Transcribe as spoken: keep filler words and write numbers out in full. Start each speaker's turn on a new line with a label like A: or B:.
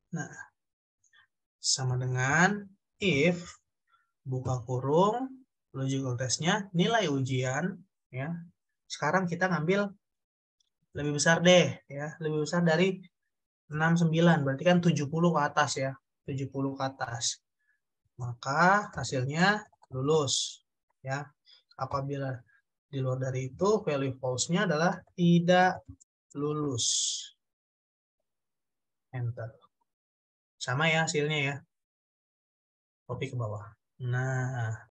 A: Nah, sama dengan if buka kurung logical testnya nilai ujian ya. Sekarang kita ngambil lebih besar deh ya, lebih besar dari enam puluh sembilan, berarti kan tujuh puluh ke atas ya. tujuh puluh ke atas. Maka hasilnya lulus ya. Apabila di luar dari itu value false-nya adalah tidak lulus. Enter. Sama ya hasilnya ya. Copy ke bawah. Nah,